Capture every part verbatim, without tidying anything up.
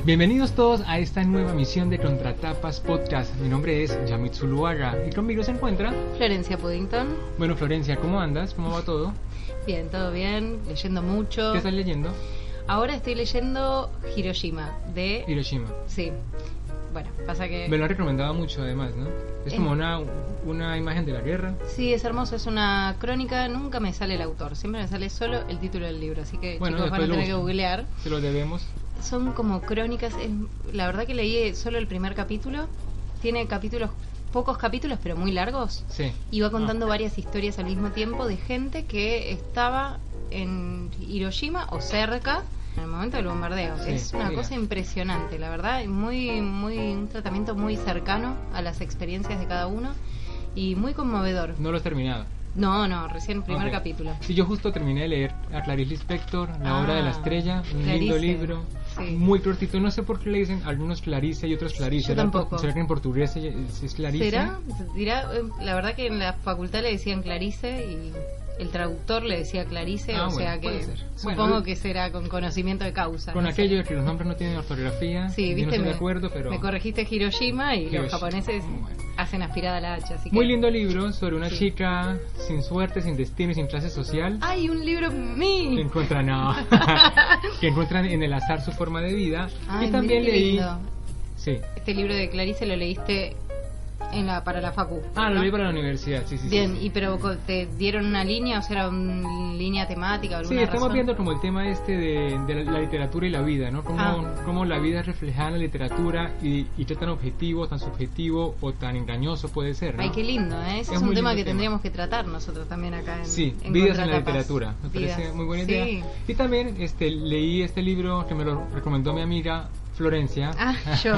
Bienvenidos todos a esta nueva misión de Contratapas Podcast. Mi nombre es Yamit Zuluaga y conmigo se encuentra Florencia Puddington. Bueno, Florencia, ¿cómo andas? ¿Cómo va todo? Bien, todo bien, leyendo mucho. ¿Qué estás leyendo? Ahora estoy leyendo Hiroshima, de... Hiroshima. Sí. Bueno, pasa que... Me lo han recomendado mucho además, ¿no? Es como una, una imagen de la guerra. Sí, es hermoso, es una crónica, nunca me sale el autor, siempre me sale solo el título del libro, así que bueno, chicos van a tener que googlear. Se lo debemos. Son como crónicas, es, la verdad que leí solo el primer capítulo, tiene capítulos, pocos capítulos pero muy largos. Sí. Y va contando ah. varias historias al mismo tiempo de gente que estaba en Hiroshima o cerca en el momento del bombardeo. Sí, es una mira. cosa impresionante, la verdad, muy, muy, un tratamiento muy cercano a las experiencias de cada uno y muy conmovedor. ¿No lo has terminado? No, no, recién el primer okay. capítulo. Sí, yo justo terminé de leer a Clarice Lispector, La ah, obra de la estrella, un Clarice. lindo libro, sí. muy cortito. No sé por qué le dicen algunos Clarice y otros Clarice. Yo tampoco. ¿Será que en portugués es Clarice? ¿Será? Dirá, la verdad que en la facultad le decían Clarice y el traductor le decía Clarice, ah, o bueno, sea que supongo bueno, que será con conocimiento de causa. Con no aquello sé. de que los nombres no tienen ortografía, sí, yo viste, no estoy me, de acuerdo, pero... me corregiste Hiroshima y Hiroshima. los japoneses bueno. hacen aspirada a la hacha. Así que... Muy lindo libro sobre una sí. chica sin suerte, sin destino y sin clase social. ¡Ay, un libro mío! Que encuentra, no, que encuentran en el azar su forma de vida. Ay, y también leí... lindo. Sí. Este libro de Clarice lo leíste... En la, para la facu. Ah, ¿no? lo leí para la universidad, sí, sí. Bien, sí. y pero te dieron una línea, o sea, era una línea temática, alguna Sí, estamos razón? viendo como el tema este de, de la, la literatura y la vida, ¿no? Cómo, ah. cómo la vida es reflejada en la literatura y, y qué tan objetivo, tan subjetivo o tan engañoso puede ser, ¿no? Ay, qué lindo, ¿eh? Ese es, es un tema que tema. tendríamos que tratar nosotros también acá en Sí, en vidas en la literatura, me vidas. parece muy buena sí. idea. Y también este, leí este libro que me lo recomendó mi amiga Florencia. Ah, yo...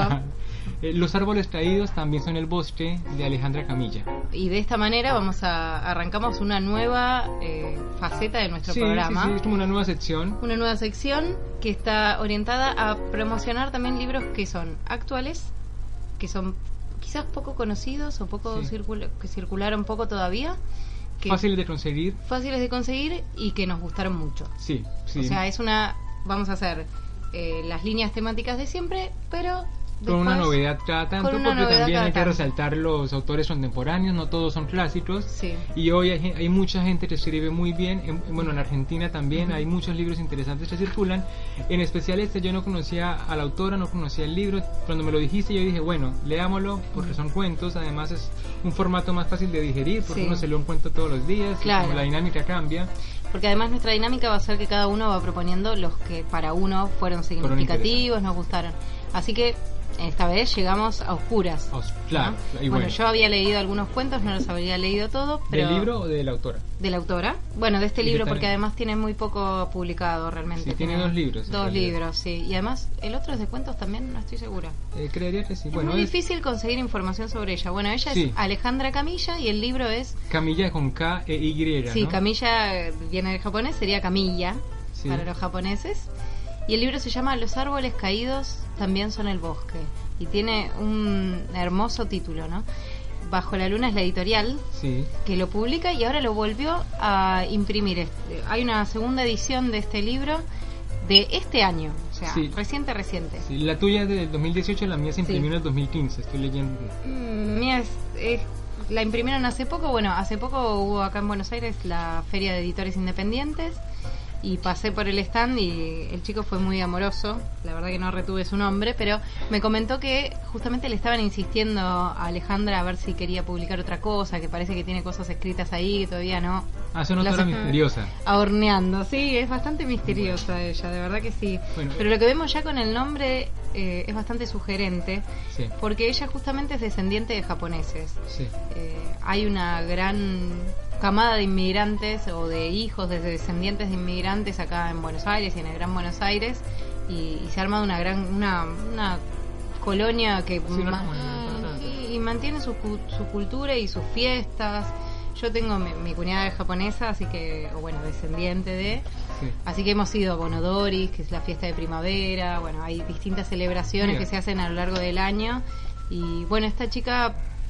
Los árboles caídos también son el bosque, de Alejandra Camilla. Y de esta manera vamos a arrancamos una nueva eh, faceta de nuestro sí, programa. Sí, sí, es como una nueva sección. Una nueva sección que está orientada a promocionar también libros que son actuales, que son quizás poco conocidos o poco sí. circula, que circularon poco todavía. Que fáciles de conseguir. Fáciles de conseguir y que nos gustaron mucho. Sí, sí. O sea, es una... Vamos a hacer eh, las líneas temáticas de siempre, pero... Con una novedad cada tanto, porque también hay que tanto. resaltar los autores contemporáneos, no todos son clásicos. Sí. Y hoy hay, hay mucha gente que escribe muy bien. En, bueno, en Argentina también uh-huh. hay muchos libros interesantes que circulan. En especial este, yo no conocía a la autora, no conocía el libro. Cuando me lo dijiste, yo dije, bueno, leámoslo, porque uh-huh. son cuentos. Además, es un formato más fácil de digerir, porque sí. uno se lee un cuento todos los días, claro. y como la dinámica cambia. Porque además nuestra dinámica va a ser que cada uno va proponiendo los que para uno fueron significativos, nos gustaron. Así que esta vez llegamos a oscuras. Os, claro. ¿no? Y bueno, bueno, yo había leído algunos cuentos, no los había leído todos. Pero ¿Del libro o de la autora? De la autora. Bueno, de este ¿Y libro, porque también? Además tiene muy poco publicado realmente. Sí, tiene, tiene dos libros. Dos libros, sí. Y además, ¿el otro es de cuentos también? No estoy segura. Eh, creería que sí. Es bueno, muy es... difícil conseguir información sobre ella. Bueno, ella sí. es Alejandra Camilla y el libro es... Camilla con K e Y, Sí, ¿no? Camilla viene del japonés, sería Camilla sí. para los japoneses. Y el libro se llama Los árboles caídos también son el bosque. Y tiene un hermoso título, ¿no? Bajo la luna es la editorial sí. que lo publica y ahora lo volvió a imprimir. Hay una segunda edición de este libro de este año, o sea, sí. reciente, reciente. Sí, la tuya es del dos mil dieciocho, la mía se imprimió sí. en el dos mil quince, estoy leyendo. Mm, mía es, es, la imprimieron hace poco, bueno, hace poco hubo acá en Buenos Aires la Feria de Editores Independientes y pasé por el stand y el chico fue muy amoroso, la verdad que no retuve su nombre, pero me comentó que justamente le estaban insistiendo a Alejandra a ver si quería publicar otra cosa, que parece que tiene cosas escritas ahí que todavía no. Ah, es una autora misteriosa. Ahorneando, sí, es bastante misteriosa bueno. ella, de verdad que sí. Bueno, pero lo que vemos ya con el nombre eh, es bastante sugerente, sí. porque ella justamente es descendiente de japoneses. Sí. Eh, hay una gran camada de inmigrantes o de hijos de descendientes de inmigrantes acá en Buenos Aires y en el Gran Buenos Aires y, y se ha armado una gran una, una colonia que sí, ma- y, y mantiene su, su cultura y sus fiestas. Yo tengo mi, mi cuñada es japonesa, así que, o bueno, descendiente de, sí. así que hemos ido a Bonodoris, que es la fiesta de primavera. Bueno, hay distintas celebraciones Mira. que se hacen a lo largo del año y bueno, esta chica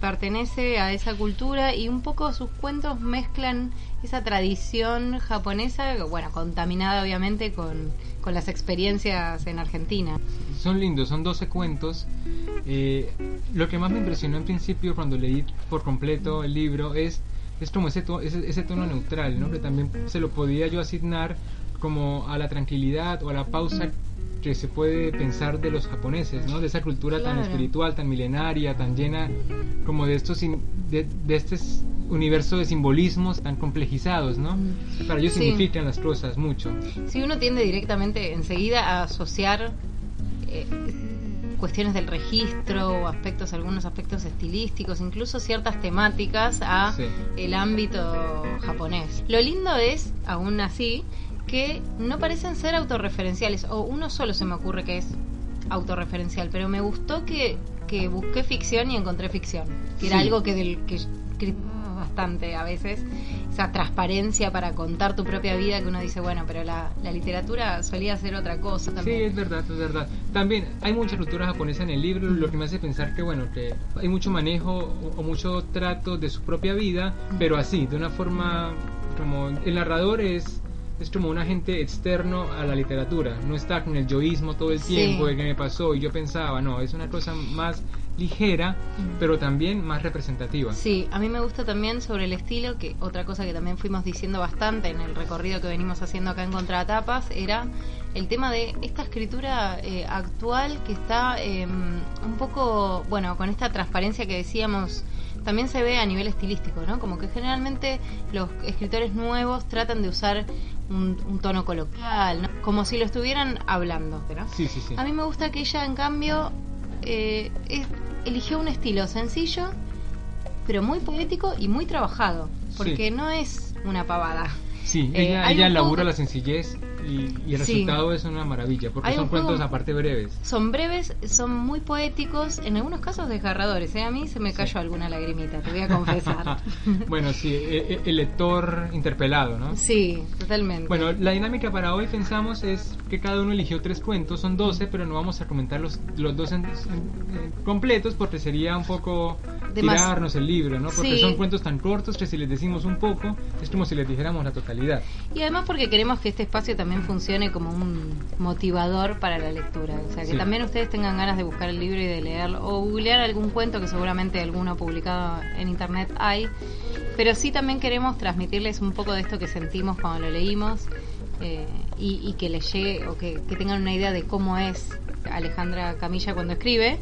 pertenece a esa cultura y un poco sus cuentos mezclan esa tradición japonesa, bueno, contaminada obviamente con, con las experiencias en Argentina. Son lindos, son doce cuentos. Eh, lo que más me impresionó en principio cuando leí por completo el libro es, es como ese, to, ese, ese tono neutral, ¿no? Que también se lo podía yo asignar como a la tranquilidad o a la pausa que se puede pensar de los japoneses, ¿no? De esa cultura Claro. tan espiritual, tan milenaria, tan llena como de estos in- de, de este universo de simbolismos tan complejizados, ¿no? Para ellos Sí. significan las cosas mucho. Si uno tiende directamente enseguida a asociar eh, cuestiones del registro o aspectos, algunos aspectos estilísticos, incluso ciertas temáticas a Sí. el ámbito japonés. Lo lindo es, aún así, que no parecen ser autorreferenciales, o uno solo se me ocurre que es autorreferencial, pero me gustó que, que busqué ficción y encontré ficción, que era Sí. algo que del que criticaba bastante a veces, esa transparencia para contar tu propia vida, que uno dice, bueno, pero la, la literatura solía ser otra cosa Sí, también. es verdad, es verdad. También hay mucha cultura japonesa en el libro, lo que me hace pensar que, bueno, que hay mucho manejo o, o mucho trato de su propia vida, pero así, de una forma como el narrador es es como un agente externo a la literatura, no está con el yoísmo todo el Sí. tiempo de que me pasó y yo pensaba, no, es una cosa más ligera, pero también más representativa. Sí, a mí me gusta también sobre el estilo, que otra cosa que también fuimos diciendo bastante en el recorrido que venimos haciendo acá en Contratapas, era el tema de esta escritura eh, actual que está eh, un poco, bueno, con esta transparencia que decíamos, también se ve a nivel estilístico, ¿no? Como que generalmente los escritores nuevos tratan de usar un, un tono coloquial, ¿no? Como si lo estuvieran hablando, ¿no? Sí, sí, sí. A mí me gusta que ella, en cambio, eh, es- eligió un estilo sencillo, pero muy poético y muy trabajado, porque Sí. no es una pavada. Sí, Eh, ella, hay ella un labura juego- la sencillez y, y el Sí. resultado es una maravilla, porque Hay son un juego- cuentos aparte breves. Son breves, son muy poéticos, en algunos casos desgarradores, ¿eh? A mí se me cayó alguna lagrimita, te voy a confesar. Bueno, sí, e- e- el lector interpelado, ¿no? Sí, totalmente. Bueno, la dinámica para hoy pensamos es que cada uno eligió tres cuentos, son doce, pero no vamos a comentar los, los doce en- en- en completos porque sería un poco Demas- tirarnos el libro, ¿no? Porque Sí. son cuentos tan cortos que si les decimos un poco es como si les dijéramos la totalidad. Y además porque queremos que este espacio también funcione como un motivador para la lectura. O sea, que Sí. también ustedes tengan ganas de buscar el libro y de leerlo. O googlear algún cuento, que seguramente alguno publicado en internet hay. Pero sí también queremos transmitirles un poco de esto que sentimos cuando lo leímos. eh, y, y que les llegue, o que, que tengan una idea de cómo es Alejandra Camilla cuando escribe,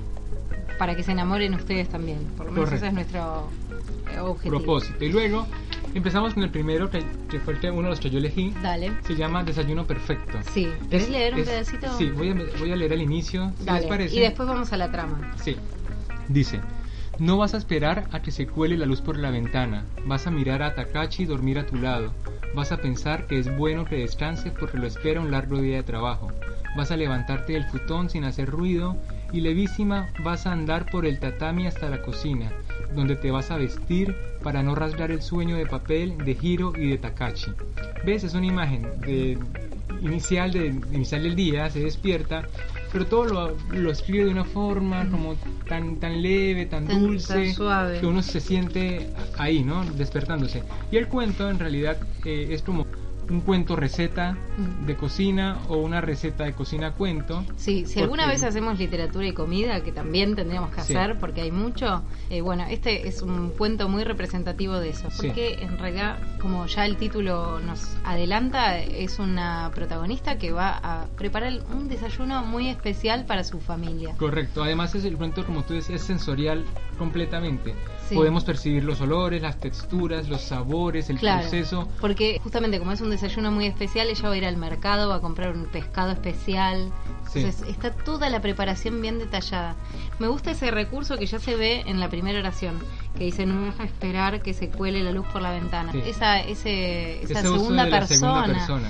para que se enamoren ustedes también. Por lo menos Correcto. ese es nuestro eh, objetivo. Propósito. Y luego empezamos con el primero, que, que fue el que, uno de los que yo elegí. Dale. Se llama Desayuno Perfecto. Sí. ¿Querés Es- leer un es- pedacito? Sí, voy a, voy a leer el inicio, si Dale. les parece. Y después vamos a la trama. Sí. Dice, no vas a esperar a que se cuele la luz por la ventana. Vas a mirar a Takashi dormir a tu lado. Vas a pensar que es bueno que descanse porque lo espera un largo día de trabajo. Vas a levantarte del futón sin hacer ruido y levísima vas a andar por el tatami hasta la cocina, donde te vas a vestir para no rasgar el sueño de papel de Hiro y de Takashi. ¿Ves? Es una imagen de inicial, de, de inicial del día, se despierta, pero todo lo, lo escribe de una forma como tan, tan leve, tan, Tan- dulce, tan suave. que uno se siente ahí, ¿no? Despertándose. Y el cuento en realidad eh, es como un cuento receta Mm. de cocina o una receta de cocina cuento. Sí, si alguna Porque- vez hacemos literatura y comida, que también tendríamos que Sí. hacer, porque hay mucho, eh, bueno, este es un cuento muy representativo de eso, Sí. porque en realidad, como ya el título nos adelanta, es una protagonista que va a preparar un desayuno muy especial para su familia. Correcto, además es el cuento, como tú dices, es sensorial completamente. Sí. Podemos percibir los olores, las texturas, los sabores, el Claro, proceso. porque justamente como es un desayuno muy especial, ella va a ir al mercado, va a comprar un pescado especial. Sí. Entonces está toda la preparación bien detallada. Me gusta ese recurso que ya se ve en la primera oración, que dice no deja esperar que se cuele la luz por la ventana. Sí. Esa, ese, esa Ese uso segunda, de la persona, segunda persona.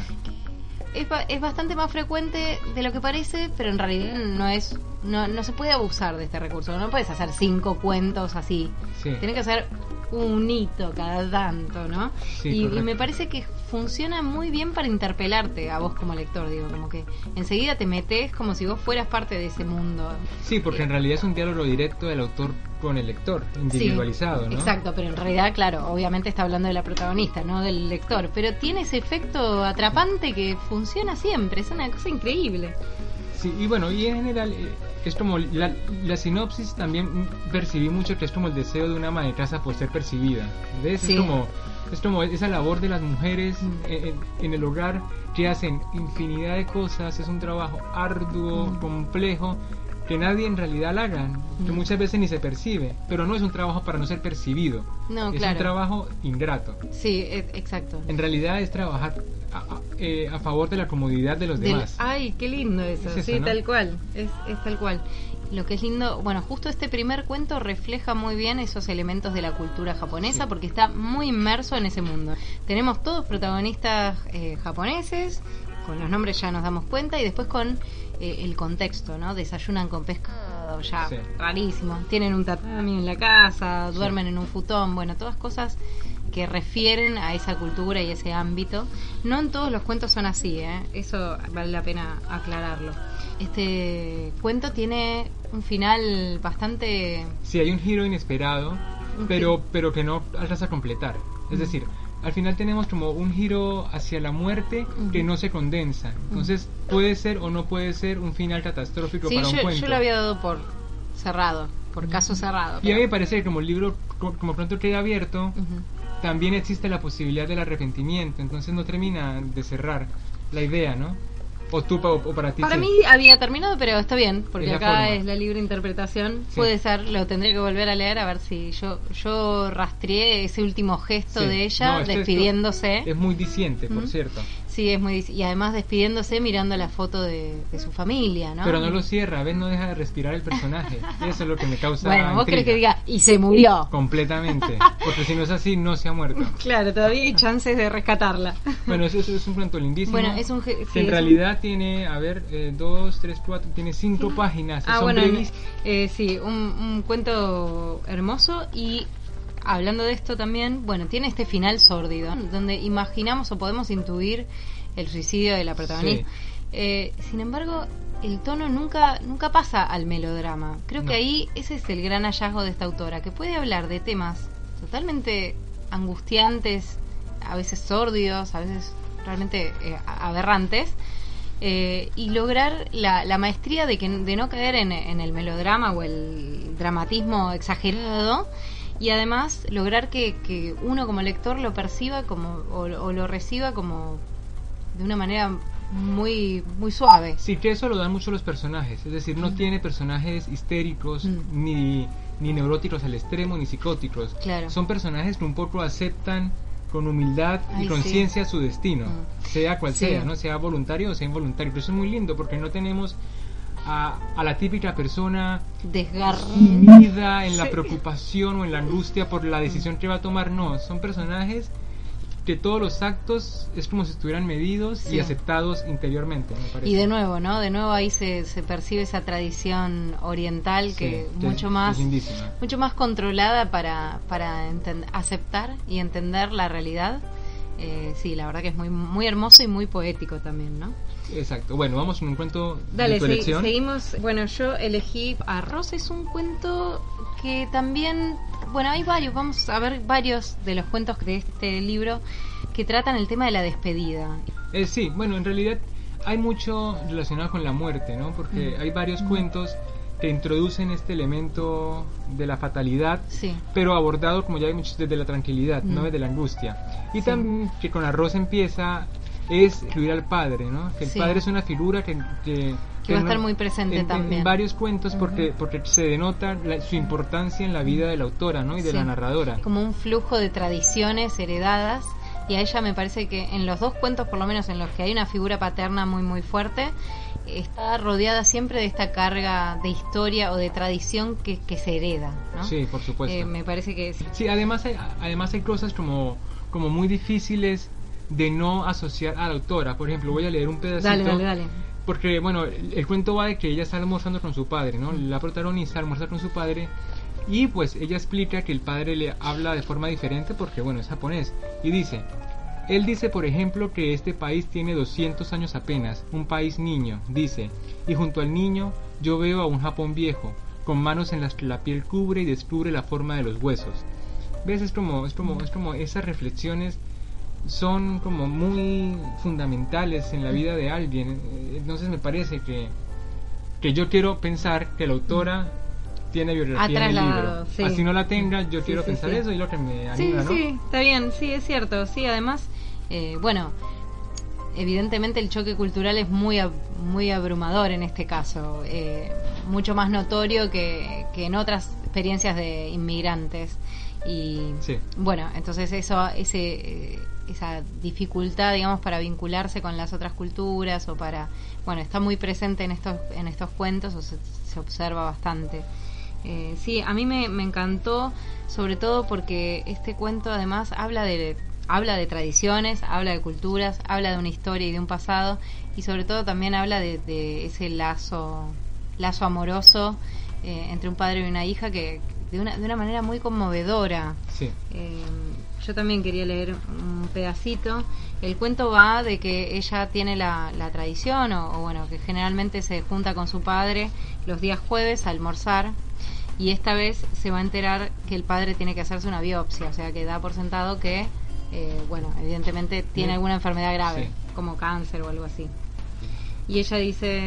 Es, ba- es bastante más frecuente de lo que parece, pero en realidad no es no, no se puede abusar de este recurso. No puedes hacer cinco cuentos así. Sí. Tienes que hacer un hito cada tanto, ¿no? Sí, y, y correcto. me parece que funciona muy bien para interpelarte a vos como lector, digo, como que enseguida te metes como si vos fueras parte de ese mundo. Sí, porque Eh, en realidad es un diálogo directo del autor con el lector, individualizado, sí, ¿no? Exacto, pero en realidad, claro, obviamente está hablando de la protagonista, no del lector, pero tiene ese efecto atrapante sí. que funciona siempre, es una cosa increíble. Sí, y bueno, y en general eh, es como la, la sinopsis también percibí mucho que es como el deseo de una ama de casa por ser percibida, ¿ves? Sí. Es como es como esa labor de las mujeres en, en el hogar que hacen infinidad de cosas, es un trabajo arduo, mm. complejo, que nadie en realidad la haga, que mm. muchas veces ni se percibe, pero no es un trabajo para no ser percibido, no, es claro. un trabajo ingrato. Sí, es, exacto. En realidad es trabajar a, a, eh, a favor de la comodidad de los Del, demás. Ay, qué lindo eso, es eso sí, ¿no? tal cual, es, es tal cual. Lo que es lindo, bueno, justo este primer cuento refleja muy bien esos elementos de la cultura japonesa, sí. porque está muy inmerso en ese mundo. Tenemos todos protagonistas eh, japoneses, con los nombres ya nos damos cuenta, y después con eh, el contexto, ¿no? Desayunan con pescado, ya sí. rarísimo. Tienen un tatami en la casa, duermen sí. en un futón, bueno, todas cosas que refieren a esa cultura y ese ámbito. No en todos los cuentos son así, ¿eh? Eso vale la pena aclararlo. Este cuento tiene un final bastante... Sí, hay un giro inesperado, okay. pero, pero que no alcanza a completar. Es uh-huh. decir, al final tenemos como un giro hacia la muerte uh-huh. que no se condensa. Entonces uh-huh. puede ser o no puede ser un final catastrófico sí, para yo, un cuento. Yo lo había dado por cerrado, por caso cerrado. Y a mí me parece que como el libro como pronto queda abierto, uh-huh. también existe la posibilidad del arrepentimiento. Entonces no termina de cerrar la idea, ¿no? O tú o, o para ti. Para sí. mí había terminado, pero está bien, porque es acá forma. Es la libre interpretación. Sí. Puede ser, lo tendré que volver a leer a ver si yo yo rastreé ese último gesto sí. de ella no, despidiéndose. Es muy diciente, por ¿Mm? cierto. Sí, es muy y además despidiéndose mirando la foto de, de su familia, ¿no? Pero no lo cierra, ¿ves? No deja de respirar el personaje. Eso es lo que me causa Bueno, vos intriga. crees que diga, y se murió. Completamente, porque si no es así, no se ha muerto. Claro, todavía hay chances de rescatarla. Bueno, eso, eso es un cuento lindísimo. Bueno, es un... Sí, que en realidad un... tiene, a ver, eh, dos, tres, cuatro, tiene cinco sí. páginas. Ah, son bueno, brevis. eh, sí, un, un cuento hermoso y... Hablando de esto también, bueno, tiene este final sórdido, donde imaginamos o podemos intuir el suicidio de la protagonista. Sí. Eh, sin embargo, el tono nunca nunca pasa al melodrama. Creo no. que ahí ese es el gran hallazgo de esta autora, que puede hablar de temas totalmente angustiantes, a veces sórdidos, a veces realmente eh, aberrantes, eh, y lograr la, la maestría de, que, de no caer en, en el melodrama o el dramatismo exagerado, y además lograr que, que uno como lector lo perciba como o, o lo reciba como de una manera muy muy suave. Sí, que eso lo dan mucho los personajes, es decir, no mm. tiene personajes histéricos mm. ni, ni neuróticos al extremo ni psicóticos. Claro. Son personajes que un poco aceptan con humildad Ay, y conciencia sí. su destino, mm. sea cual sí. sea, no sea voluntario o sea involuntario. Pero eso es muy lindo porque no tenemos A, a la típica persona desgarrada en la sí. preocupación o en la angustia por la decisión que va a tomar. No, son personajes que todos los actos es como si estuvieran medidos sí. y aceptados interiormente, me parece. Y de nuevo, ¿no? De nuevo ahí se, se percibe esa tradición oriental sí, que, que mucho es, más es mucho más controlada para, para enten- aceptar y entender la realidad. Eh, sí, la verdad que es muy muy hermoso y muy poético también, ¿no? Exacto. Bueno, vamos con un cuento Dale, de tu se- elección. seguimos. Bueno, yo elegí Arroz, es un cuento que también, bueno, hay varios, vamos a ver varios de los cuentos de este libro que tratan el tema de la despedida. Eh, sí, bueno, en realidad hay mucho relacionado con la muerte, ¿no? Porque mm. hay varios mm. cuentos que introducen este elemento de la fatalidad, sí. pero abordado, como ya vimos, desde la tranquilidad, mm. no desde la angustia. Y sí. también que con Arroz empieza es incluir al padre, ¿no? Que el sí. padre es una figura que, que, que va a estar muy presente en, también en, en varios cuentos, porque uh-huh. porque se denota la, su importancia en la vida de la autora, ¿no? Y de sí. la narradora. Como un flujo de tradiciones heredadas, y a ella me parece que en los dos cuentos, por lo menos en los que hay una figura paterna muy muy fuerte, está rodeada siempre de esta carga de historia o de tradición que, que se hereda, ¿no? Sí, por supuesto. Eh, me parece que sí. Sí, además hay, además hay cosas como, como muy difíciles de no asociar a la autora. Por ejemplo, voy a leer un pedacito. Dale, dale, dale. Porque, bueno, el, el cuento va de que ella está almorzando con su padre, ¿no? La protagonista almuerza con su padre y pues ella explica que el padre le habla de forma diferente porque, bueno, es japonés. Y dice, él dice, por ejemplo, que este país tiene doscientos años apenas, un país niño, dice, y junto al niño yo veo a un Japón viejo, con manos en las que la piel cubre y descubre la forma de los huesos. ¿Ves? Es como, es como, es como esas reflexiones son como muy fundamentales en la vida de alguien. Entonces me parece que, que yo quiero pensar que la autora tiene biografía en el libro. Sí. Así no la tenga, yo sí, quiero sí, pensar sí. eso y lo que me anima, sí, ¿no? Sí, está bien, sí, es cierto. Sí, además, eh, bueno, evidentemente el choque cultural es muy ab- muy abrumador en este caso, eh, mucho más notorio que, que en otras experiencias de inmigrantes. Y sí. bueno, entonces eso ese eh, esa dificultad, digamos, para vincularse con las otras culturas o para, bueno, está muy presente en estos en estos cuentos, o se, se observa bastante. Eh, sí, a mí me, me encantó, sobre todo porque este cuento además habla de habla de tradiciones, habla de culturas, habla de una historia y de un pasado, y sobre todo también habla de, de ese lazo lazo amoroso eh, entre un padre y una hija que de una de una manera muy conmovedora. Sí. Eh, yo también quería leer un pedacito. El cuento va de que ella tiene la, la tradición, o, o bueno, que generalmente se junta con su padre los días jueves a almorzar, y esta vez se va a enterar que el padre tiene que hacerse una biopsia, o sea que da por sentado que, eh, bueno, evidentemente tiene Sí. alguna enfermedad grave, Sí. como cáncer o algo así. Y ella dice: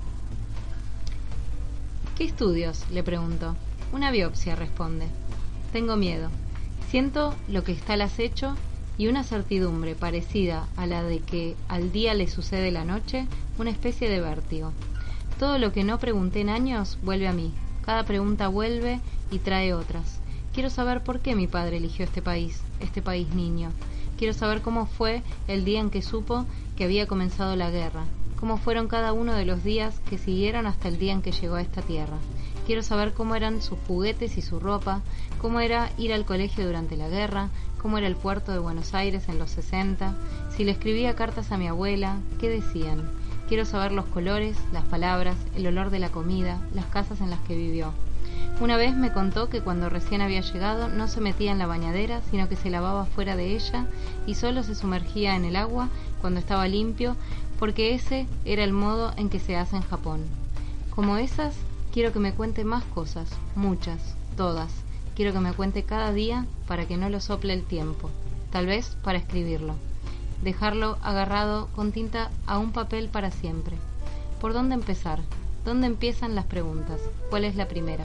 ¿qué estudios?, le pregunto. Una biopsia, responde. Tengo miedo. Siento lo que está al acecho y una certidumbre parecida a la de que al día le sucede la noche, una especie de vértigo. Todo lo que no pregunté en años vuelve a mí. Cada pregunta vuelve y trae otras. Quiero saber por qué mi padre eligió este país, este país niño. Quiero saber cómo fue el día en que supo que había comenzado la guerra. Cómo fueron cada uno de los días que siguieron hasta el día en que llegó a esta tierra. Quiero saber cómo eran sus juguetes y su ropa, cómo era ir al colegio durante la guerra, cómo era el puerto de Buenos Aires en los sesenta, si le escribía cartas a mi abuela, qué decían. Quiero saber los colores, las palabras, el olor de la comida, las casas en las que vivió. Una vez me contó que cuando recién había llegado no se metía en la bañadera, sino que se lavaba fuera de ella y solo se sumergía en el agua cuando estaba limpio, porque ese era el modo en que se hace en Japón. Como esas, quiero que me cuente más cosas, muchas, todas. Quiero que me cuente cada día para que no lo sople el tiempo, tal vez para escribirlo. Dejarlo agarrado con tinta a un papel para siempre. ¿Por dónde empezar? ¿Dónde empiezan las preguntas? ¿Cuál es la primera?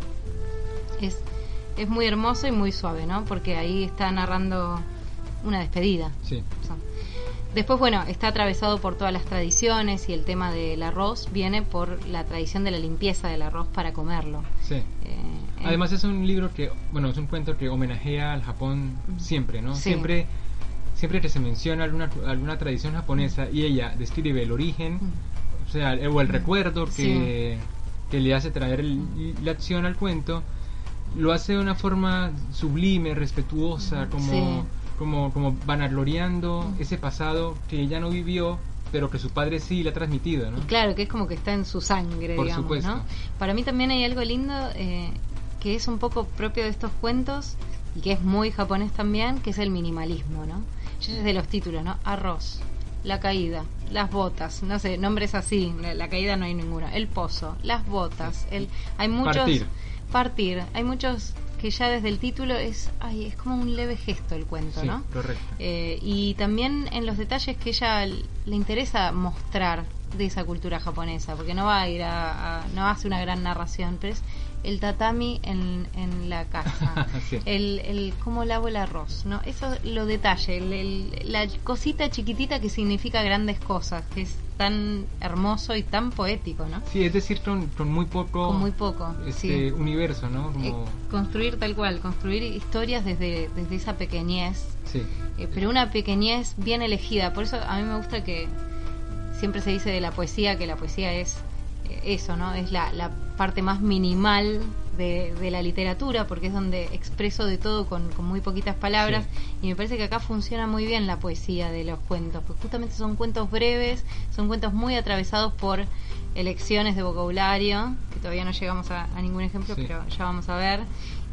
Es, es muy hermoso y muy suave, ¿no? Porque ahí está narrando una despedida. Sí. O sea, después, bueno, está atravesado por todas las tradiciones, y el tema del arroz viene por la tradición de la limpieza del arroz para comerlo. Sí. Eh, Además es un libro que, bueno, es un cuento que homenajea al Japón siempre, ¿no? Sí. Siempre siempre que se menciona alguna alguna tradición japonesa y ella describe el origen, o sea, el, o el recuerdo que, sí. que le hace traer el, la acción al cuento, lo hace de una forma sublime, respetuosa, como sí. como como vanagloriando ese pasado que ella no vivió, pero que su padre sí le ha transmitido, ¿no? Claro, que es como que está en su sangre, Por digamos, supuesto. ¿no? Para mí también hay algo lindo eh, que es un poco propio de estos cuentos y que es muy japonés también, que es el minimalismo, ¿no? Ya desde los títulos, ¿no? Arroz, la caída, las botas, no sé, nombres así, la, la caída no hay ninguno, el pozo, las botas, el hay muchos Partir. partir, hay muchos que ya desde el título es, ay, es como un leve gesto el cuento, Sí, ¿no? correcto. Eh, y también en los detalles que ella le interesa mostrar de esa cultura japonesa, porque no va a ir a, a no hace una gran narración, pero es el tatami en, en la casa, Sí. el, el cómo lavo el arroz, ¿no? Eso, lo detalle, el, el- la cosita chiquitita que significa grandes cosas, que es tan hermoso y tan poético, ¿no? Sí, es decir, con, con muy poco, Con muy poco, este sí. universo, ¿no? Eh, Como, construir tal cual, construir historias desde, desde esa pequeñez, sí, eh, pero una pequeñez bien elegida. Por eso a mí me gusta que siempre se dice de la poesía que la poesía es eh, eso, ¿no? Es la, la parte más minimal de, de la literatura, porque es donde expreso de todo con, con muy poquitas palabras. Sí. Y me parece que acá funciona muy bien la poesía de los cuentos, porque justamente son cuentos breves, son cuentos muy atravesados por elecciones de vocabulario, que todavía no llegamos a, a ningún ejemplo, Sí. pero ya vamos a ver,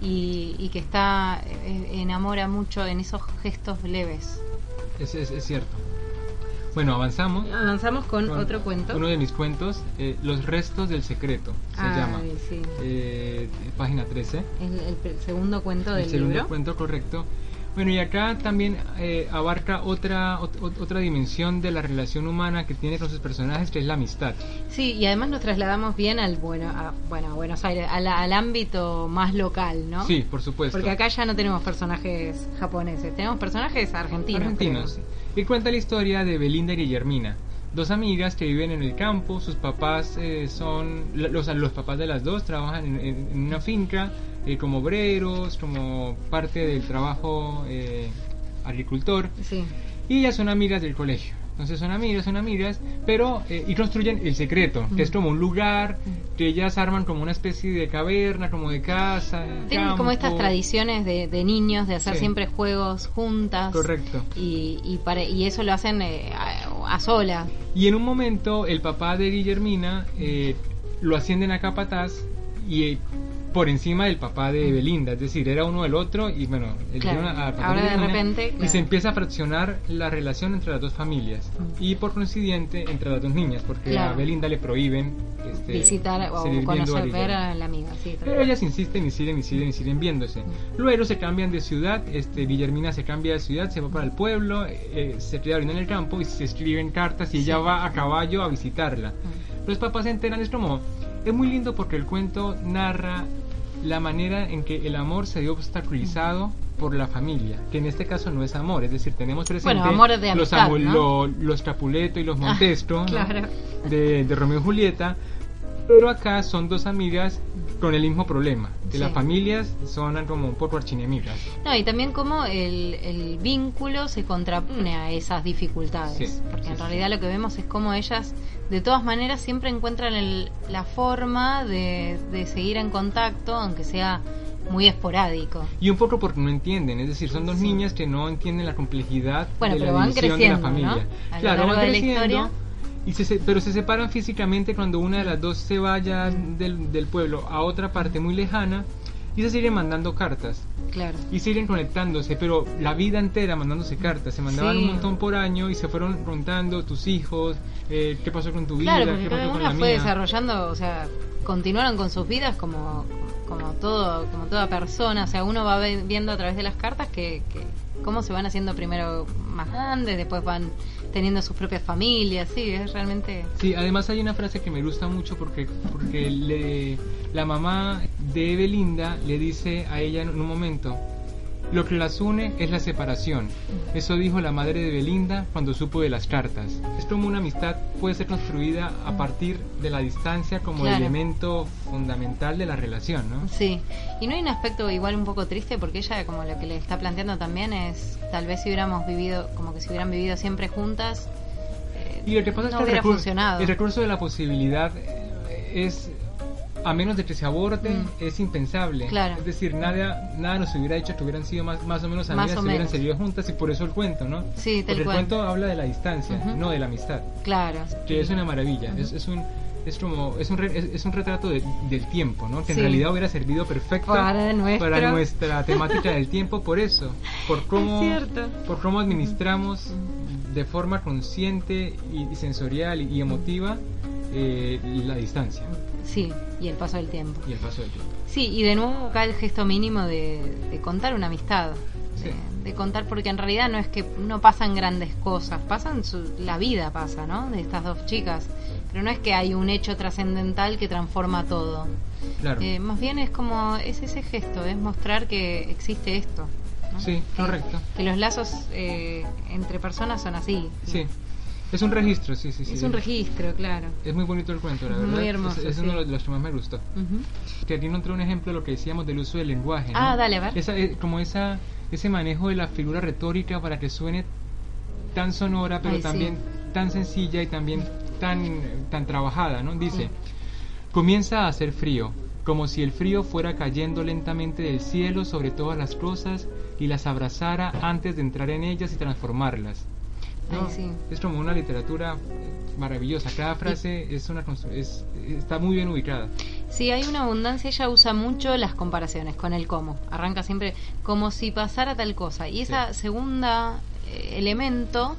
y, y que está eh, enamora mucho en esos gestos leves. es, es, es cierto. Bueno, avanzamos. Avanzamos con, con otro cuento. Uno de mis cuentos, eh, Los restos del secreto, se Ay, llama. sí. Eh, página trece. El, el, el segundo cuento del el segundo libro. cuento, correcto. Bueno, y acá también eh, abarca otra ot, otra dimensión de la relación humana que tiene con sus personajes, que es la amistad. Sí, y además nos trasladamos bien al bueno, a, bueno, a Buenos Aires, al, al ámbito más local, ¿no? Sí, por supuesto. Porque acá ya no tenemos personajes japoneses, tenemos personajes argentinos. Argentinos. Y cuenta la historia de Belinda y Guillermina, dos amigas que viven en el campo. Sus papás eh, son los, los papás de las dos trabajan en, en, en una finca eh, como obreros, como parte del trabajo eh, agricultor. Sí. Y ellas son amigas del colegio. Entonces son amigas, son amigas, pero eh, y construyen El Secreto, que mm. es como un lugar que ellas arman como una especie de caverna, como de casa. Tienen campo. Como estas tradiciones de, de niños de hacer sí. siempre juegos juntas. Correcto. Y, y, para, y eso lo hacen eh, a, a solas. Y en un momento el papá de Guillermina eh, lo ascienden a capataz y eh, por encima del papá de Belinda, es decir, era uno del otro y bueno, el claro. a, a ahora de, de repente y claro. se empieza a fraccionar la relación entre las dos familias mm. y por coincidente entre las dos niñas, porque claro. a Belinda le prohíben este, visitar o conocer, ver a la amiga, sí, pero ellas insisten y siguen y siguen y siguen viéndose. Mm. Luego se cambian de ciudad, este Guillermina se cambia de ciudad, se va para el pueblo, eh, se queda en el campo y se escriben cartas y sí. ella va a caballo a visitarla. Mm. Los papás se enteran, es como, es muy lindo porque el cuento narra la manera en que el amor se ve obstaculizado por la familia, que en este caso no es amor, es decir, tenemos presente bueno, amor de amistad, los, ¿no? lo, los Capuleto y los Montesco, ah, claro. ¿no? de, de Romeo y Julieta, pero acá son dos amigas con el mismo problema, que sí. las familias son como un poco archienemigas. No, y también como el, el vínculo se contrapone a esas dificultades, sí, porque sí, en sí. realidad lo que vemos es como ellas de todas maneras siempre encuentran el, la forma de, de seguir en contacto, aunque sea muy esporádico. Y un poco porque no entienden, es decir, son dos sí. niñas que no entienden la complejidad bueno, de pero la van división creciendo, de la familia. ¿no? A claro, lo largo van de creciendo, la historia. Y se, pero se separan físicamente cuando una de las dos se vaya del, del pueblo a otra parte muy lejana y se siguen mandando cartas. Claro. Y siguen conectándose, pero la vida entera mandándose cartas. Se mandaban sí. un montón por año y se fueron preguntando tus hijos, eh, qué pasó con tu vida, claro, qué pasó con una la fue mía. desarrollando, o sea, continuaron con sus vidas como como todo, como toda persona. O sea, uno va viendo a través de las cartas que, que cómo se van haciendo primero más grandes, después van teniendo sus propias familias, sí, es realmente... Sí, además hay una frase que me gusta mucho porque porque le, la mamá de Belinda le dice a ella en un momento, lo que las une es la separación. Eso dijo la madre de Belinda cuando supo de las cartas. Es como una amistad puede ser construida a partir de la distancia como claro. elemento fundamental de la relación, ¿no? Sí, y no hay un aspecto igual un poco triste porque ella como lo que le está planteando también es tal vez si hubiéramos vivido, como que si hubieran vivido siempre juntas, eh, y lo que pasa no es que hubiera el recurso, funcionado. El recurso de la posibilidad es... a menos de que se aborde, mm. es impensable. Claro. Es decir, nada nada nos hubiera dicho que hubieran sido más, más o menos amigas, más o se hubieran menos. seguido juntas y por eso el cuento, ¿no? Sí, tal Porque cual. el cuento habla de la distancia, uh-huh. no de la amistad. Claro. Que es una maravilla, uh-huh. es, es un es como es un re, es, es un retrato de, del tiempo, ¿no? Que sí. en realidad hubiera servido perfecto para, nuestro... para nuestra temática del tiempo por eso, por cómo es cierto. por cómo administramos uh-huh. de forma consciente y, y sensorial y, y emotiva eh, la distancia. Sí, y el paso del tiempo. Y el paso del tiempo. Sí, y de nuevo acá el gesto mínimo de, de contar una amistad. Sí. De, de contar, porque en realidad no es que no pasan grandes cosas, pasan su, la vida pasa, ¿no? De estas dos chicas. Pero no es que hay un hecho trascendental que transforma todo. Claro. Eh, más bien es como, es ese gesto, es mostrar que existe esto, ¿no? Sí, correcto. Que, que los lazos eh, entre personas son así. Sí. Es un registro, sí, sí, sí. Es un registro, claro. Es muy bonito el cuento, la verdad. Muy hermoso. Es, es sí. uno de los que más me gustó. Uh-huh. Que aquí encontré un ejemplo de lo que decíamos del uso del lenguaje, ¿no? Ah, dale, a ver. Esa, como esa, ese manejo de la figura retórica para que suene tan sonora, pero Ay, también sí. tan sencilla y también tan, tan trabajada, ¿no? Dice, sí. Comienza a hacer frío, como si el frío fuera cayendo lentamente del cielo sobre todas las cosas y las abrazara antes de entrar en ellas y transformarlas. ¿No? Ay, sí. Es como una literatura maravillosa, cada frase sí. es una es, está muy bien ubicada. Sí, hay una abundancia, ella usa mucho las comparaciones con el cómo, arranca siempre como si pasara tal cosa, y esa sí. segunda eh, elemento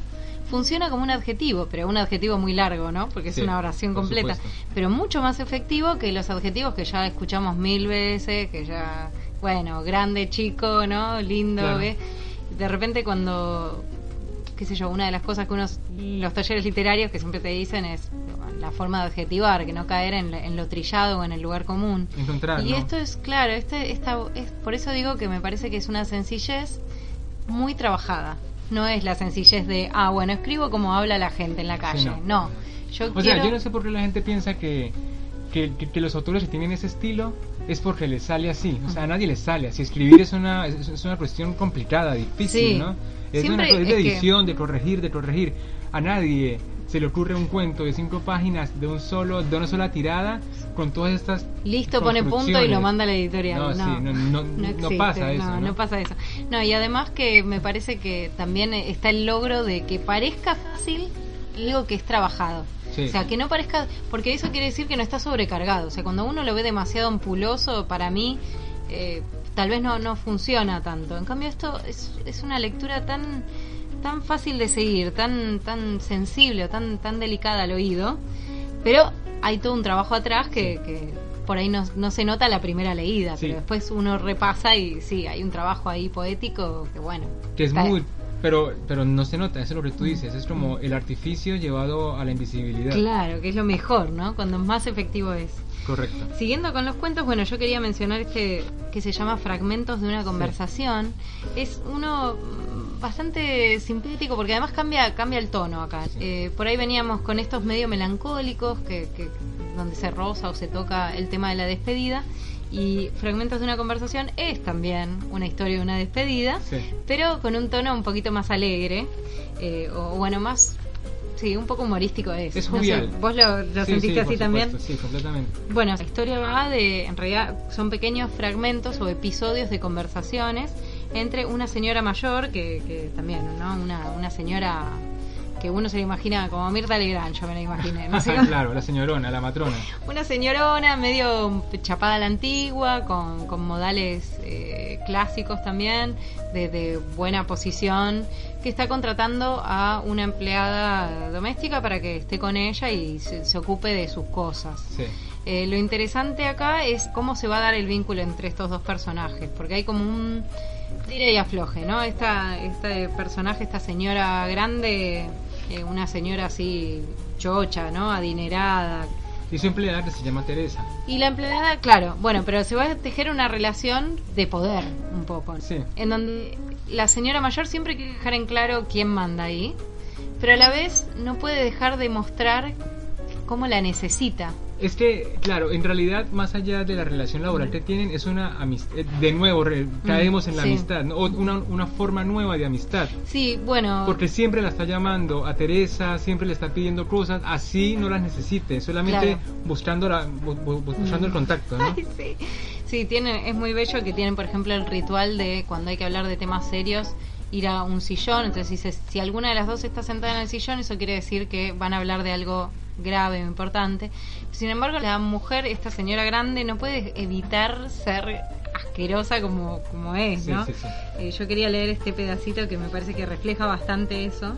funciona como un adjetivo, pero un adjetivo muy largo, ¿no? Porque es Sí, una oración por completa, supuesto. pero mucho más efectivo que los adjetivos que ya escuchamos mil veces, que ya, bueno, grande, chico, ¿no? Lindo, Claro. ¿ves? De repente cuando, qué sé yo, una de las cosas que unos, los talleres literarios que siempre te dicen es la forma de adjetivar, que no caer en, en lo trillado o en el lugar común. Encontrar, Y ¿no? esto es, claro, este, esta, es, por eso digo que me parece que es una sencillez muy trabajada. No es la sencillez de, ah, bueno, escribo como habla la gente en la calle. Sí, no. no. yo O quiero... sea, yo no sé por qué la gente piensa que, que, que, que los autores que tienen ese estilo es porque les sale así. O sea, a nadie les sale así. Escribir es una, es, es una cuestión complicada, difícil, Sí. ¿no? Es Siempre una es de es que- edición, de corregir, de corregir. A nadie se le ocurre un cuento de cinco páginas de un solo, de una sola tirada con todas estas Listo, pone punto y construcciones. lo manda a la editorial. No, No, sí, no, no, no existe, pasa eso, No, ¿no? no pasa eso. No, y además que me parece que también está el logro de que parezca fácil algo que es trabajado. Sí. O sea, que no parezca, porque eso quiere decir que no está sobrecargado. O sea, cuando uno lo ve demasiado ampuloso, para mí, eh, tal vez no, no funciona tanto. En cambio, esto es, es una lectura tan tan fácil de seguir, tan tan sensible o tan tan delicada al oído, pero hay todo un trabajo atrás que, que por ahí no, no se nota a la primera leída, Sí. pero después uno repasa y sí, hay un trabajo ahí poético que bueno. Que es está- muy... Pero, pero no se nota, eso es lo que tú dices. Es como el artificio llevado a la invisibilidad. Claro, que es lo mejor, ¿no? Cuando más efectivo es. Correcto. Siguiendo con los cuentos, bueno, yo quería mencionar este que se llama Fragmentos de una conversación. Es uno mm, bastante simpático porque además cambia cambia el tono acá. Sí. Eh, por ahí veníamos con estos medio melancólicos que, que donde se roza o se toca el tema de la despedida. Y Fragmentos de una conversación es también una historia de una despedida, Sí. pero con un tono un poquito más alegre, eh, o bueno, más, sí, un poco humorístico es. Es No sé, jovial. ¿vos lo, lo Sí, sentiste sí, así por también? supuesto, sí, completamente. Bueno, la historia va de, en realidad son pequeños fragmentos o episodios de conversaciones entre una señora mayor, que, que también, ¿no? Una, una señora que uno se la imagina como Mirta Legrand, yo me la imaginé, no sé. Claro, la señorona, la matrona. Una señorona medio chapada a la antigua, con, con modales eh, clásicos también, de, de buena posición, que está contratando a una empleada doméstica para que esté con ella y se, se ocupe de sus cosas. Sí. Eh, lo interesante acá es cómo se va a dar el vínculo entre estos dos personajes, porque hay como un tire y afloje, ¿no? Esta, este personaje, esta señora grande, eh, una señora así chocha, ¿no? Adinerada. Y su empleada que se llama Teresa. Y la empleada, claro, bueno, pero se va a tejer una relación de poder un poco, Sí. en donde la señora mayor siempre quiere dejar en claro quién manda ahí, pero a la vez no puede dejar de mostrar cómo la necesita. Es que, claro, en realidad, más allá de la relación laboral que tienen, es una amistad. De nuevo, re- caemos en la sí. amistad, ¿no? O una, una forma nueva de amistad. Sí, bueno, Porque siempre la está llamando a Teresa, siempre le está pidiendo cosas, así no las necesite, solamente Claro. buscando, la, bu- bu- buscando el contacto, ¿no? Ay, sí. Sí, tienen, es muy bello que tienen, por ejemplo, el ritual de cuando hay que hablar de temas serios, ir a un sillón. Entonces dice, si alguna de las dos está sentada en el sillón, eso quiere decir que van a hablar de algo grave o importante. Sin embargo, la mujer, esta señora grande, no puede evitar ser asquerosa como, como es, Sí, ¿no? sí, sí. Eh, yo quería leer este pedacito que me parece que refleja bastante eso.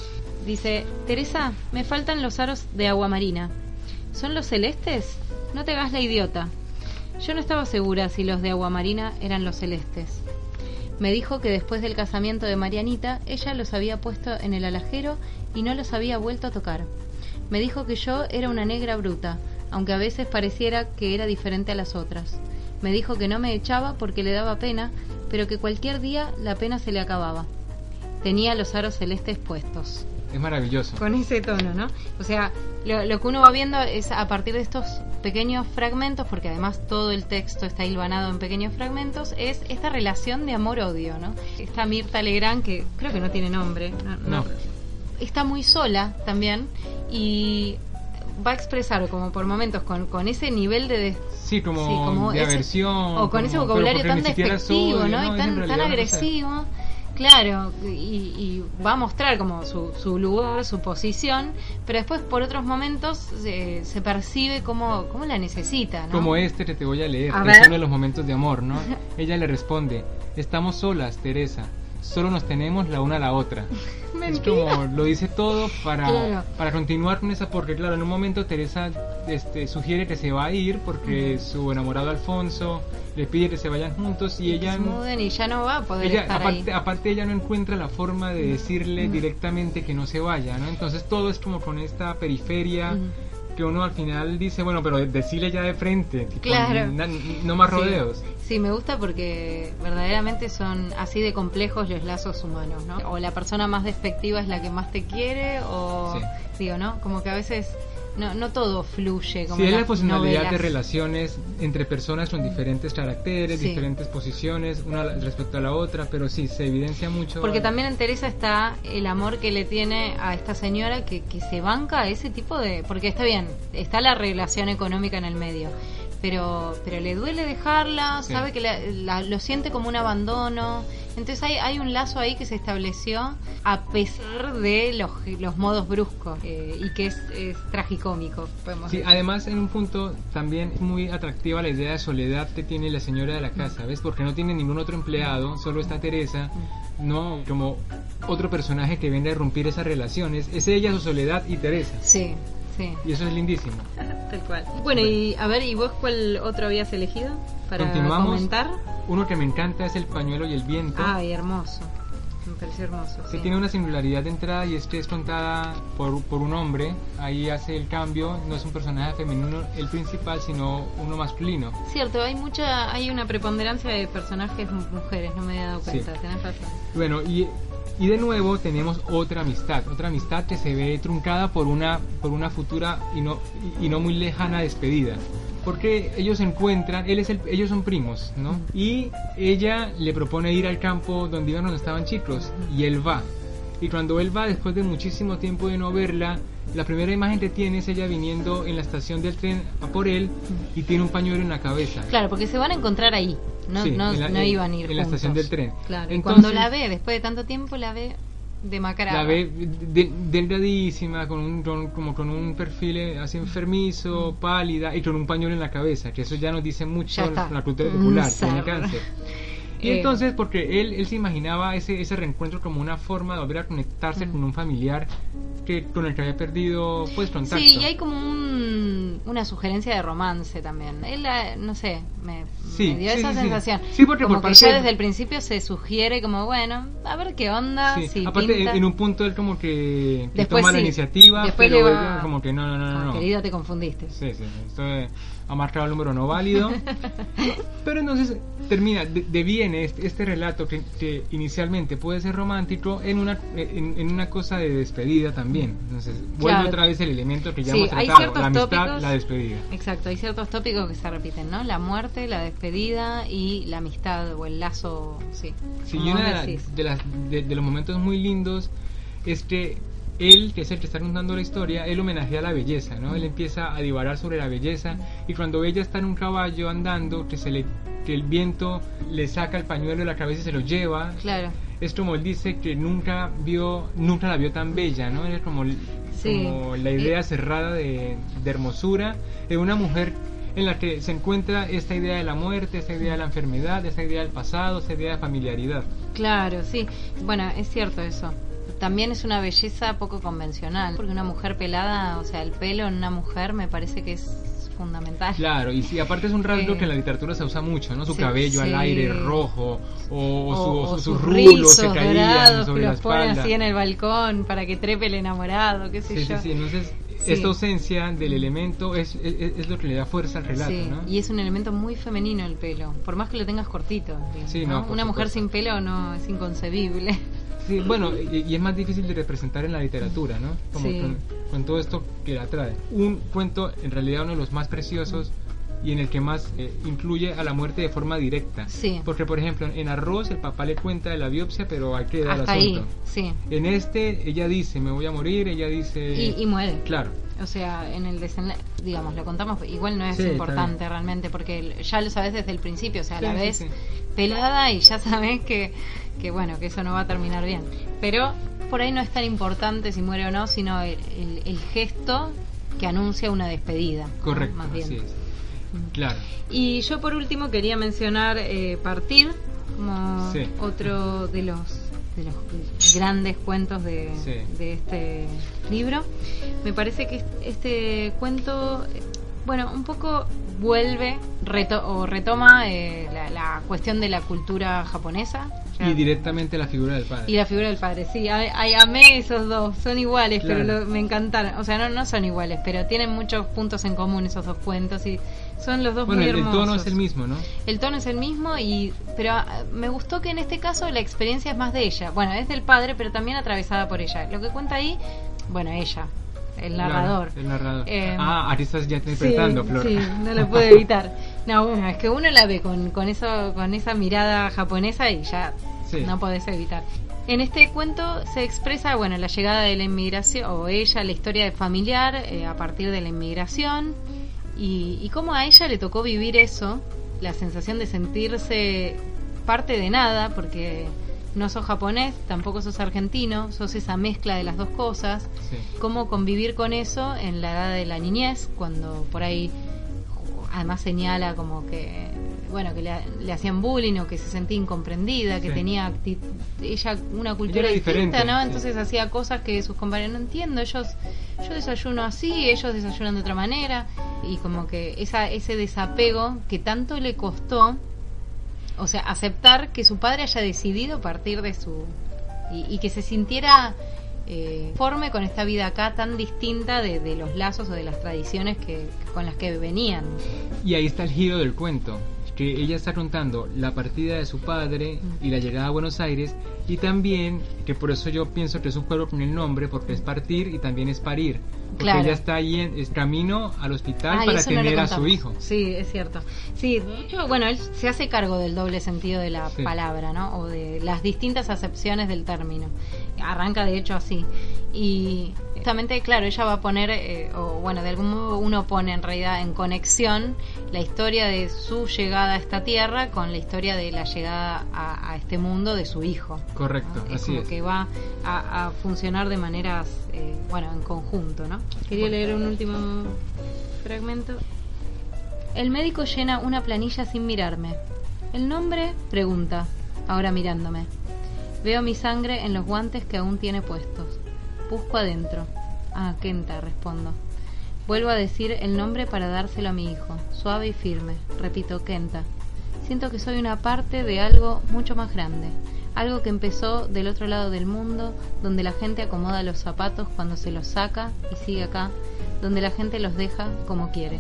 Dice, Teresa, me faltan los aros de agua marina. ¿Son los celestes? No te hagas la idiota. Yo no estaba segura si los de agua marina eran los celestes. Me dijo que después del casamiento de Marianita, ella los había puesto en el alajero y no los había vuelto a tocar. Me dijo que yo era una negra bruta, aunque a veces pareciera que era diferente a las otras. Me dijo que no me echaba porque le daba pena, pero que cualquier día la pena se le acababa. Tenía los aros celestes puestos. Es maravilloso. Con ese tono, ¿no? O sea, lo, lo que uno va viendo es a partir de estos pequeños fragmentos, porque además todo el texto está hilvanado en pequeños fragmentos, es esta relación de amor-odio, ¿no? Esta Mirta Legrand, que creo que no tiene nombre, no, no- No. está muy sola también y va a expresar como por momentos con, con ese nivel de... des- Sí, como, sí, como de ese- aversión. o con ese como- vocabulario pero porque tan ni siquiera despectivo, soy, ¿no? es Y en tan, realidad tan una cosa- agresivo. Claro, y, y va a mostrar como su, su lugar, su posición, pero después por otros momentos eh, se percibe como, como la necesita, ¿no? Como este que te voy a leer, A que ver. es uno de los momentos de amor, ¿no? Ella le responde, estamos solas, Teresa. solo nos tenemos la una a la otra. Es Mentira. como, lo dice todo para, Claro. para continuar con esa, porque claro, en un momento Teresa este, sugiere que se va a ir porque su enamorado Alfonso le pide que se vayan juntos y ella... Se muden y ya no va a poder Ella, estar aparte, ahí. aparte ella no encuentra la forma de decirle directamente que no se vaya, ¿no? Entonces todo es como con esta periferia Ujú. que uno al final dice, bueno, pero decirle ya de frente, tipo, Claro. na- no más Sí. rodeos. Sí, me gusta porque verdaderamente son así de complejos los lazos humanos, ¿no? O la persona más despectiva es la que más te quiere, o Sí. digo, ¿no? Como que a veces no, no todo fluye como Sí, es en la las posibilidad de novelas. relaciones entre personas con diferentes caracteres, Sí. diferentes posiciones, una respecto a la otra, pero sí, se evidencia mucho. Porque también en Teresa está el amor que le tiene a esta señora que, que se banca a ese tipo de... Porque está bien, está la relación económica en el medio, pero pero le duele dejarla, Sí. sabe que la- la- lo siente como un abandono. Entonces hay, hay un lazo ahí que se estableció a pesar de los, los modos bruscos eh, y que es, es tragicómico, podemos Sí, decir. además en un punto también es muy atractiva la idea de soledad que tiene la señora de la casa, ¿ves? Porque no tiene ningún otro empleado, solo está Teresa, no como otro personaje que viene a romper esas relaciones, es ella, su soledad y Teresa, Sí, sí. y eso es lindísimo. Tal cual. Bueno, y a ver, ¿y vos cuál otro habías elegido para Continuamos. comentar? Uno que me encanta es El pañuelo y el viento. Ay, hermoso. Me pareció hermoso. que Sí. tiene una singularidad de entrada y es que es contada por, por un hombre, ahí hace el cambio, no es un personaje femenino el principal, sino uno masculino. Cierto, hay mucha, hay una preponderancia de personajes mu- mujeres, no me había dado cuenta, Sí. tenés razón. Bueno, y, y de nuevo tenemos otra amistad, otra amistad que se ve truncada por una, por una futura y no, y no muy lejana despedida. Porque ellos se encuentran, él es el, ellos son primos, ¿no? Y ella le propone ir al campo donde iban cuando estaban chicos, y él va. Y cuando él va, después de muchísimo tiempo de no verla, la primera imagen que tiene es ella viniendo en la estación del tren a por él y tiene un pañuelo en la cabeza. Claro, porque se van a encontrar ahí, no, Sí, no, en la- no en- iban a ir en la juntos. estación del tren. Claro, y Entonces- cuando la ve, después de tanto tiempo, la ve demacrada. La ve de- delgadísima, con un, con- como con un perfil eh, así enfermizo, pálida y con un pañuelo en la cabeza, que eso ya nos dice mucho Ya está. la cultura Un popular, tiene cerro. cáncer. Y Eh. entonces, porque él, él se imaginaba ese, ese reencuentro como una forma de volver a conectarse Mm. con un familiar que con el que había perdido pues contacto. Sí, y hay como un, una sugerencia de romance también. Él, eh, no sé, me, Sí, me dio sí, esa sí, sí. sensación. Sí, porque como por que parte ya de- desde el principio se sugiere como, bueno, a ver qué onda, Sí, si aparte pinta. en un punto él como que, que Después toma la sí. iniciativa, Después pero le va- ella como que no, no, no, no. Ah, no. querida, te confundiste. Sí, sí, esto eh, ha marcado el número no válido. Pero entonces termina, de- deviene este, este relato que, que inicialmente puede ser romántico en una, en, en una cosa de despedida también. Entonces vuelve Claro. otra vez el elemento que ya Sí, hemos hay tratado, ciertos la amistad, tópicos- la despedida. Exacto, hay ciertos tópicos que se repiten, ¿no? La muerte, la despedida y la amistad o el lazo, sí. Sí, como y vos uno de, la- decís. de las, de, de los momentos muy lindos es que él, que es el que está contando la historia, él homenajea a la belleza, ¿no? Él empieza a divagar sobre la belleza y cuando ella está en un caballo andando, que se le que el viento le saca el pañuelo de la cabeza y se lo lleva, Claro. es como él dice que nunca vio, nunca la vio tan bella, ¿no? Es como, Sí. como la idea cerrada de, de hermosura de una mujer en la que se encuentra esta idea de la muerte, esta idea de la enfermedad, esta idea del pasado, esta idea de familiaridad. Claro, sí. Bueno, es cierto eso. También es una belleza poco convencional, porque una mujer pelada, o sea, el pelo en una mujer me parece que es fundamental. Claro, y sí, aparte es un rasgo Eh, que en la literatura se usa mucho, ¿no? Su sí, cabello al sí. aire rojo, o, o su- O, o o sus sus rulos que rizos caían dorados sobre que la los ponen espalda. así en el balcón para que trepe el enamorado, qué sé Sí, sí, yo. sí, entonces Sí. esta ausencia del elemento es, es, es lo que le da fuerza al relato, Sí, ¿no? y es un elemento muy femenino el pelo, por más que lo tengas cortito. digamos, Sí, ¿no? no, por Una mujer supuesto. sin pelo no es inconcebible. Sí, bueno, y, y es más difícil de representar en la literatura, ¿no? Como Sí. con, con todo esto que la trae. Un cuento, en realidad uno de los más preciosos y en el que más eh, incluye a la muerte de forma directa. Sí. Porque, por ejemplo, en Arroz el papá le cuenta de la biopsia, pero hay que dar el Hasta ahí, asunto. sí. En este, ella dice, me voy a morir, ella dice... Y, y muere. Claro. O sea, en el desenlace, digamos, lo contamos, igual no es Sí, está importante bien. realmente, porque ya lo sabes desde el principio, o sea, Sí, la sí, ves sí. pelada y ya sabes que, que, bueno, que eso no va a terminar bien. Pero por ahí no es tan importante si muere o no, sino el, el- el gesto que anuncia una despedida. ¿no? Correcto, Más bien. así es. Claro. Y yo por último quería mencionar eh, Partir como Sí. otro de los de los grandes cuentos de, sí. de este libro. Me parece que este cuento, bueno, un poco vuelve reto o retoma eh, la, la cuestión de la cultura japonesa. Y directamente la figura del padre. Y la figura del padre, sí. Ay, ay, amé esos dos. Son iguales, claro. pero lo, me encantaron. O sea, no, no son iguales, pero tienen muchos puntos en común esos dos cuentos. Y son los dos bueno, muy el, hermosos. el tono es el mismo, ¿no? El tono es el mismo, y pero me gustó que en este caso la experiencia es más de ella. Bueno, es del padre, pero también atravesada por ella. Lo que cuenta ahí, bueno, ella, el narrador. Claro, el narrador. Eh, ah, aquí estás ya interpretando, sí, Flor. Sí, no lo puedo evitar. No, bueno, es que uno la ve con, con, eso, con esa mirada japonesa y ya sí. no podés evitar. En este cuento se expresa, bueno, la llegada de la inmigración, o ella, la historia de familiar eh, a partir de la inmigración, y, y cómo a ella le tocó vivir eso, la sensación de sentirse parte de nada, porque no sos japonés, tampoco sos argentino, sos esa mezcla de las dos cosas. Sí. Cómo convivir con eso en la edad de la niñez, cuando por ahí además señala como que bueno que le, le hacían bullying o que se sentía incomprendida, que sí. tenía acti- ella una cultura ella distinta, ¿no? Sí. Entonces hacía cosas que sus compañeros no entiendo, ellos yo desayuno así, ellos desayunan de otra manera, y como que esa ese desapego que tanto le costó, o sea, aceptar que su padre haya decidido partir de su y, y que se sintiera eh, forme con esta vida acá tan distinta de, de los lazos o de las tradiciones que con las que venían. Y ahí está el giro del cuento, que ella está contando la partida de su padre y la llegada a Buenos Aires, y también, que por eso yo pienso que es un juego con el nombre, porque es partir y también es parir, porque claro. ella está ahí en es camino al hospital ah, para tener no a su hijo. Sí, es cierto. Sí, de hecho, bueno, él se hace cargo del doble sentido de la sí. palabra, ¿no? O de las distintas acepciones del término. Arranca de hecho así. Y justamente, claro, ella va a poner, eh, o bueno, de algún modo uno pone en realidad en conexión la historia de su llegada a esta tierra con la historia de la llegada a, a este mundo de su hijo. Correcto, ¿no? Es así como es. que va a, a funcionar de maneras, eh, bueno, en conjunto, ¿no? Quería leer un último fragmento. El médico llena una planilla sin mirarme. ¿El nombre? Pregunta, ahora mirándome. Veo mi sangre en los guantes que aún tiene puestos. Busco adentro. Ah, Kenta, respondo. Vuelvo a decir el nombre para dárselo a mi hijo, suave y firme. Repito, Kenta. Siento que soy una parte de algo mucho más grande. Algo que empezó del otro lado del mundo, donde la gente acomoda los zapatos cuando se los saca y sigue acá, donde la gente los deja como quiere.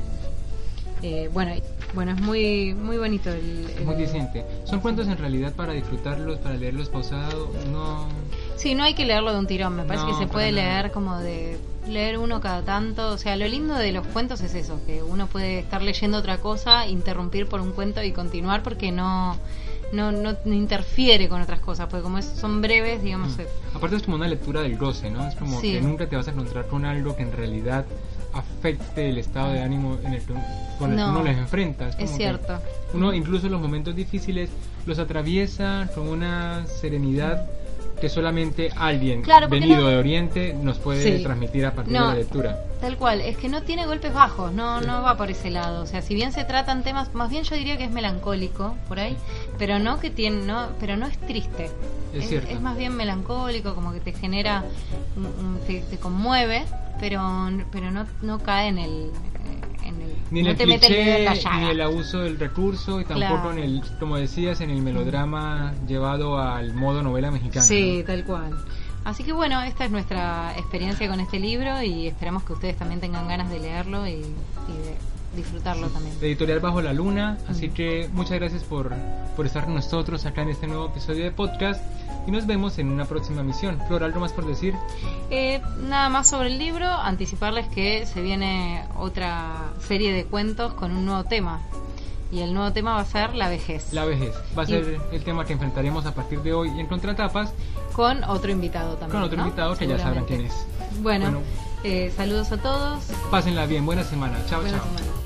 Eh, bueno, bueno, es muy muy bonito el, el... muy diciente. Son cuentos en realidad para disfrutarlos, para leerlos pausado, no... Sí, no hay que leerlo de un tirón, me parece no, que se puede nada. leer como de leer uno cada tanto, o sea, lo lindo de los cuentos es eso, que uno puede estar leyendo otra cosa, interrumpir por un cuento y continuar porque no no, no, no interfiere con otras cosas, porque como es, son breves, digamos... Mm. Es... Aparte es como una lectura del goce, ¿no? Es como sí. que nunca te vas a encontrar con algo que en realidad afecte el estado de ánimo en el que, con el no, que uno les enfrenta. Es, como es cierto. Uno incluso los momentos difíciles los atraviesa con una serenidad que solamente alguien claro, venido no, de Oriente nos puede sí. transmitir a partir no, de la lectura. Tal cual, es que no tiene golpes bajos, no sí. no va por ese lado. O sea, si bien se tratan temas, más bien yo diría que es melancólico por ahí, pero no que tiene, no, pero no es triste. Es, es, cierto. es más bien melancólico, como que te genera, un, un, te, te conmueve, pero pero no no cae en el en el, ni en no el te cliché, mete el dedo en la llaga. ni el abuso del recurso, y tampoco claro. en el, como decías, en el melodrama mm. llevado al modo novela mexicana. Sí, ¿no? tal cual. Así que bueno, esta es nuestra experiencia con este libro y esperamos que ustedes también tengan ganas de leerlo y, y de disfrutarlo sí. también. De Editorial Bajo la Luna, así mm. que muchas gracias por, por estar con nosotros acá en este nuevo episodio de podcast y nos vemos en una próxima emisión. Flor, ¿algo más por decir? Eh, nada más sobre el libro, anticiparles que se viene otra serie de cuentos con un nuevo tema. Y el nuevo tema va a ser la vejez. La vejez. Va a ser y... el tema que enfrentaremos a partir de hoy en Contratapas. Con otro invitado también. Con otro ¿no? invitado que ya sabrán quién es. Bueno, bueno eh, saludos a todos. Pásenla bien. Buena semana. Chao, Buena chao. Semana.